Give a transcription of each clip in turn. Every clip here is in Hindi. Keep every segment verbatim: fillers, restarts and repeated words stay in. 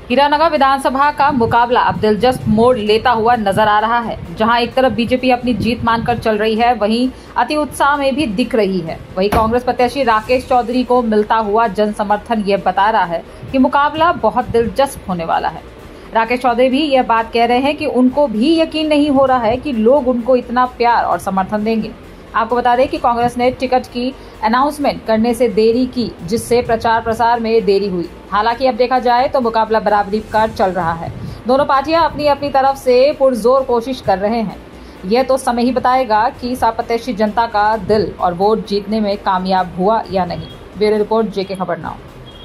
हीरानगर विधानसभा का मुकाबला अब दिलचस्प मोड़ लेता हुआ नजर आ रहा है। जहां एक तरफ बीजेपी अपनी जीत मानकर चल रही है, वहीं अति उत्साह में भी दिख रही है। वहीं कांग्रेस प्रत्याशी राकेश चौधरी को मिलता हुआ जन समर्थन ये बता रहा है कि मुकाबला बहुत दिलचस्प होने वाला है। राकेश चौधरी भी यह बात कह रहे हैं कि उनको भी यकीन नहीं हो रहा है कि लोग उनको इतना प्यार और समर्थन देंगे। आपको बता दें कि कांग्रेस ने टिकट की अनाउंसमेंट करने से देरी की, जिससे प्रचार प्रसार में देरी हुई। हालांकि अब देखा जाए तो मुकाबला बराबरी का चल रहा है। दोनों पार्टियां अपनी अपनी तरफ से पुरजोर कोशिश कर रहे हैं। यह तो समय ही बताएगा कि प्रत्याशी जनता का दिल और वोट जीतने में कामयाब हुआ या नहीं। ब्यूरो रिपोर्ट, जेके खबर नाउ।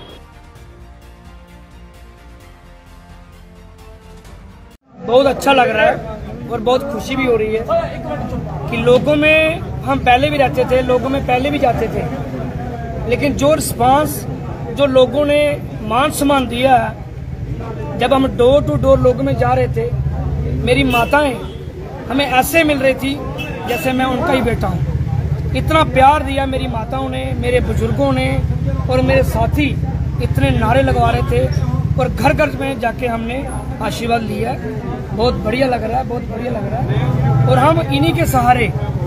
बहुत अच्छा लग रहा है और बहुत खुशी भी हो रही है कि लोगों में हम पहले भी रहते थे, लोगों में पहले भी जाते थे, लेकिन जो रिस्पांस जो लोगों ने मान सम्मान दिया है, जब हम डोर टू डोर लोगों में जा रहे थे, मेरी माताएं हमें ऐसे मिल रही थी जैसे मैं उनका ही बेटा हूँ। इतना प्यार दिया मेरी माताओं ने, मेरे बुजुर्गों ने और मेरे साथी इतने नारे लगवा रहे थे और घर घर में जाके हमने आशीर्वाद लिया है। बहुत बढ़िया लग रहा है, बहुत बढ़िया लग रहा है। और हम इन्हीं के सहारे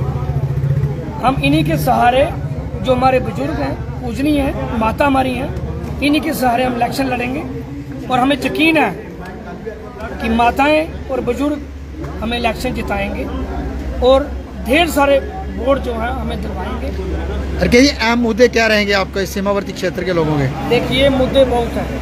हम इन्हीं के सहारे जो हमारे बुजुर्ग हैं, पूजनीय हैं, माता हमारी हैं, इन्हीं के सहारे हम इलेक्शन लड़ेंगे। और हमें यकीन है कि माताएं और बुजुर्ग हमें इलेक्शन जिताएंगे और ढेर सारे वोट जो है हमें दिलवाएंगे। अरे ये अहम मुद्दे क्या रहेंगे आपका इस सीमावर्ती क्षेत्र के लोगों के? देखिए, मुद्दे बहुत हैं,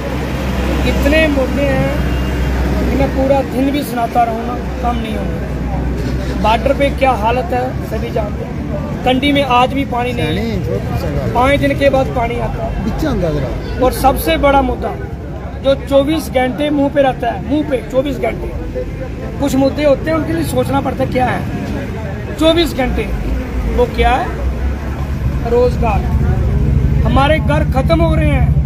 इतने मुद्दे हैं कि मैं पूरा दिन भी सुनाता रहूँगा, कम नहीं होंगे। बॉर्डर पे क्या हालत है सभी जानते हैं। कंडी में आज भी पानी नहीं है, पाँच दिन के बाद पानी आता है। और सबसे बड़ा मुद्दा जो चौबीस घंटे मुंह पे रहता है, मुंह पे चौबीस घंटे, कुछ मुद्दे होते हैं उनके लिए सोचना पड़ता है क्या है। चौबीस घंटे वो क्या है? रोजगार। हमारे घर खत्म हो रहे हैं,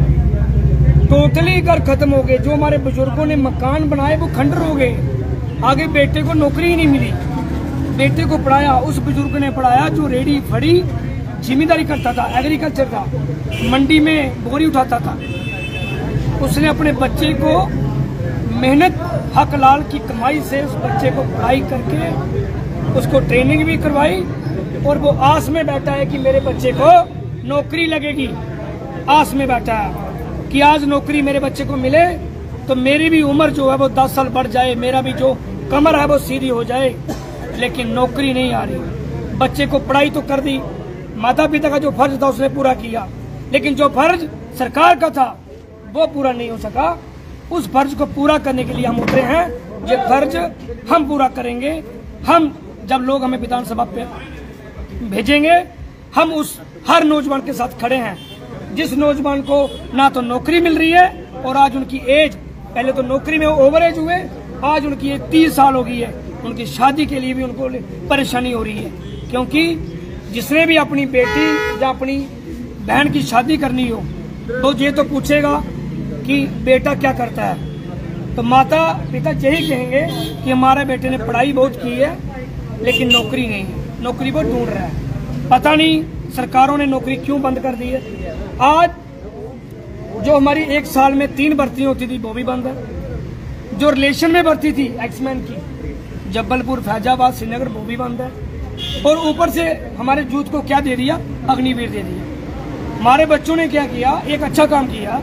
टोटली घर खत्म हो गए। जो हमारे बुजुर्गों ने मकान बनाए वो खंडर हो गए। आगे बेटे को नौकरी ही नहीं मिली, बेटे को पढ़ाया उस बुजुर्ग ने पढ़ाया जो रेडी फड़ी जिम्मेदारी करता था, एग्रीकल्चर था, मंडी में बोरी उठाता था। उसने अपने बच्चे को मेहनत हक लाल की कमाई से उस बच्चे को पढ़ाई करके उसको ट्रेनिंग भी करवाई और वो आस में बैठा है कि मेरे बच्चे को नौकरी लगेगी। आस में बैठा है कि आज नौकरी मेरे बच्चे को मिले तो मेरी भी उम्र जो है वो दस साल बढ़ जाए, मेरा भी जो कमर है वो सीधी हो जाए। लेकिन नौकरी नहीं आ रही। बच्चे को पढ़ाई तो कर दी, माता पिता का जो फर्ज था उसने पूरा किया, लेकिन जो फर्ज सरकार का था वो पूरा नहीं हो सका। उस फर्ज को पूरा करने के लिए हम उतरे हैं। ये फर्ज हम पूरा करेंगे। हम जब लोग हमें विधानसभा पे भेजेंगे, हम उस हर नौजवान के साथ खड़े हैं जिस नौजवान को ना तो नौकरी मिल रही है और आज उनकी एज, पहले तो नौकरी में ओवर एज हुए, आज उनकी एज तीस साल हो गई है। उनकी शादी के लिए भी उनको परेशानी हो रही है, क्योंकि जिसने भी अपनी बेटी या अपनी बहन की शादी करनी हो तो ये तो पूछेगा कि बेटा क्या करता है। तो माता पिता यही कहेंगे कि हमारे बेटे ने पढ़ाई बहुत की है लेकिन नौकरी नहीं है, नौकरी वो ढूंढ रहा है। पता नहीं सरकारों ने नौकरी क्यों बंद कर दी है। आज जो हमारी एक साल में तीन भर्तियां होती थी वो भी बंद है। जो रिलेशन में भर्ती थी एक्समैन की, जबलपुर, फैजाबाद, श्रीनगर, वो भी बंद है। और ऊपर से हमारे यूथ को क्या दे दिया? अग्निवीर दे दिया। हमारे बच्चों ने क्या किया? एक अच्छा काम किया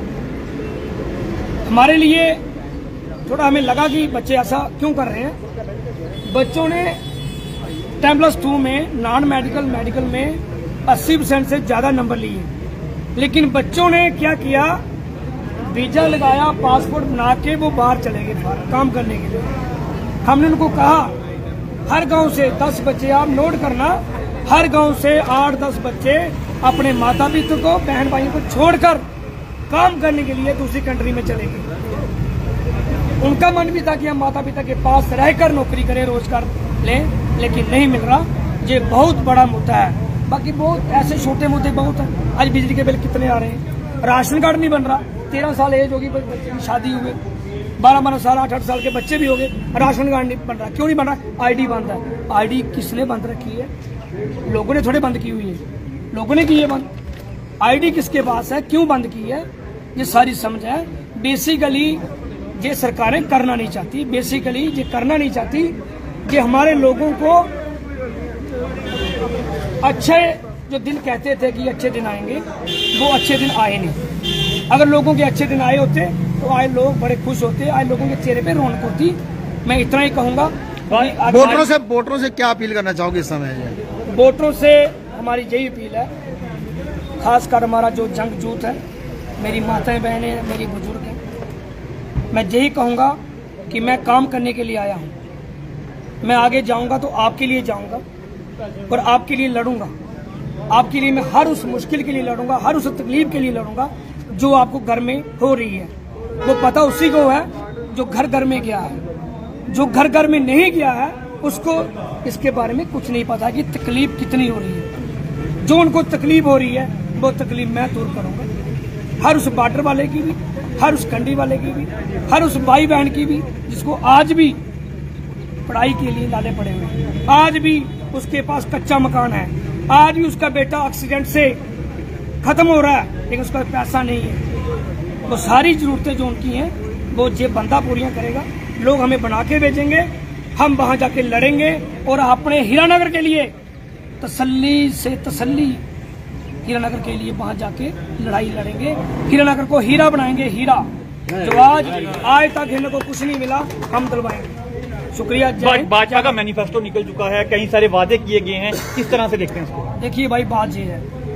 हमारे लिए। थोड़ा हमें लगा कि बच्चे ऐसा क्यों कर रहे हैं। बच्चों ने टेन प्लस टू में नॉन मेडिकल मेडिकल में अस्सी परसेंट से ज्यादा नंबर लिए, लेकिन बच्चों ने क्या किया? वीजा लगाया, पासपोर्ट बना के वो बाहर चले गए काम करने के लिए। हमने उनको कहा हर गांव से दस बच्चे, आप नोट करना, हर गांव से आठ दस बच्चे अपने माता पिता को, बहन भाइयों को छोड़कर काम करने के लिए दूसरी कंट्री में चले गए। उनका मन भी था कि हम माता पिता के पास रहकर नौकरी करें, रोजगार लें, लेकिन नहीं मिल रहा। ये बहुत बड़ा मुद्दा है। बाकी बहुत ऐसे छोटे मुद्दे बहुत हैं। आज बिजली के बिल कितने आ रहे हैं, राशन कार्ड नहीं बन रहा, तेरह साल एज होगी, बच्चे की शादी हुई, बारह बारह साल आठ आठ साल के बच्चे भी हो गए, राशन कार्ड नहीं बन रहा। क्यों नहीं बन रहा? आईडी बंद है। आईडी किसने बंद रखी है? लोगों ने थोड़े बंद की हुई है, लोगों ने की है बंद। आईडी किसके पास है, क्यों बंद की है, ये सारी समझ है। बेसिकली ये सरकारें करना नहीं चाहती, बेसिकली ये करना नहीं चाहती कि हमारे लोगों को अच्छे जो दिन कहते थे कि अच्छे दिन आएंगे, वो अच्छे दिन आए नहीं। अगर लोगों के अच्छे दिन आए होते तो आए लोग बड़े खुश होते, आए लोगों के चेहरे पे रौनक होती। मैं इतना ही कहूँगा। वोटरों से वोटरों से क्या अपील करना चाहोगे इस समय? वोटरों से हमारी यही अपील है, खासकर हमारा जो जंग जूथ है, मेरी माताएं बहनें हैं, मेरी बुजुर्ग हैं, मैं यही कहूँगा कि मैं काम करने के लिए आया हूँ। मैं आगे जाऊँगा तो आपके लिए जाऊँगा और आपके लिए लड़ूंगा। आपके लिए मैं हर उस मुश्किल के लिए लड़ूंगा, हर उस तकलीफ के लिए लड़ूंगा जो आपको घर में हो रही है। वो पता उसी को है जो घर घर में गया है। जो घर घर में नहीं गया है उसको इसके बारे में कुछ नहीं पता कि तकलीफ कितनी हो रही है। जो उनको तकलीफ हो रही है वो तकलीफ मैं दूर करूंगा। हर उस बॉर्डर वाले की भी, हर उस कंडी वाले की भी, हर उस भाई बहन की भी जिसको आज भी पढ़ाई के लिए लाले पड़े हुए हैं, आज भी उसके पास कच्चा मकान है, आज भी उसका बेटा एक्सीडेंट से खत्म हो रहा है लेकिन उसका पैसा नहीं है। वो सारी जरूरतें जो उनकी हैं वो ये बंदा पूरियां करेगा। लोग हमें बना के भेजेंगे, हम वहां जाके लड़ेंगे और अपने हीरानगर के लिए तसल्ली से तसल्ली हीरानगर के लिए वहां जाके लड़ाई लड़ेंगे। हीरानगर को हीरा बनाएंगे, हीरा जो आज आज तक हिरन को कुछ नहीं मिला, हम दिलवाएंगे। शुक्रिया। भाजपा का मैनिफेस्टो निकल चुका है, कई सारे वादे किए गए हैं, किस तरह से देखते हैं इसको? देखिए भाई, बात ये है,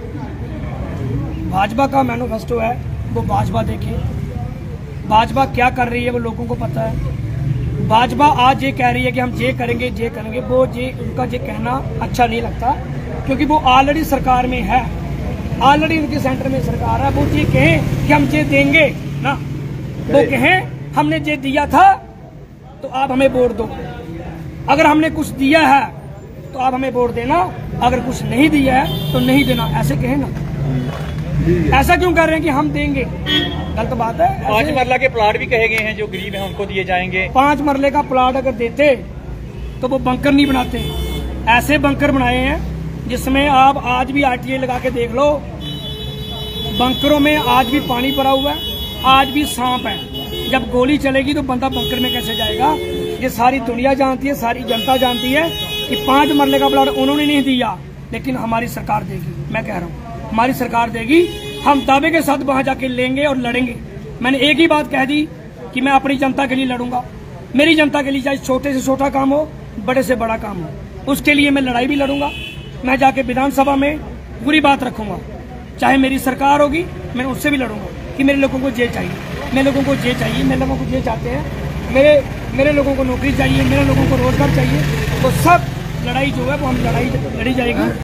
भाजपा का मैनिफेस्टो है वो भाजपा देखे, भाजपा क्या कर रही है वो लोगों को पता है। भाजपा आज ये कह रही है कि हम ये करेंगे ये करेंगे, वो ये उनका ये कहना अच्छा नहीं लगता क्योंकि वो ऑलरेडी सरकार में है, ऑलरेडी उनके सेंटर में सरकार है। वो ये कहें कि हम ये देंगे ना, वो कहें हमने ये दिया था तो आप हमें वोट दो, अगर हमने कुछ दिया है तो आप हमें वोट देना, अगर कुछ नहीं दिया है तो नहीं देना, ऐसे कहें ना। ऐसा क्यों कर रहे हैं कि हम देंगे? गलत बात है। पांच मरला के प्लाट भी कहे गए हैं जो गरीब हैं उनको दिए जाएंगे। पांच मरले का प्लाट अगर देते तो वो बंकर नहीं बनाते, ऐसे बंकर बनाए हैं जिसमें आप आज भी आरटीआई लगा के देख लो, बंकरों में आज भी पानी भरा हुआ है, आज भी सांप है। जब गोली चलेगी तो बंदा बंकर में कैसे जाएगा? ये सारी दुनिया जानती है, सारी जनता जानती है कि पांच मरले का प्लाट उन्होंने नहीं दिया, लेकिन हमारी सरकार देगी। मैं कह रहा हूँ हमारी सरकार देगी, हम दावे के साथ वहां जाके लेंगे और लड़ेंगे। मैंने एक ही बात कह दी कि मैं अपनी जनता के लिए लड़ूंगा, मेरी जनता के लिए, चाहे छोटे से छोटा काम हो, बड़े से बड़ा काम हो, उसके लिए मैं लड़ाई भी लड़ूंगा। मैं जाके विधानसभा में पूरी बात रखूंगा, चाहे मेरी सरकार होगी मैं उससे भी लड़ूंगा कि मेरे लोगों को ये चाहिए, मेरे लोगों को ये चाहिए, मेरे लोगों को ये चाहते हैं, मेरे मेरे लोगों को नौकरी चाहिए, मेरे लोगों को रोजगार चाहिए। वो सब लड़ाई जो है वो हम लड़ाई लड़ी जाएगी।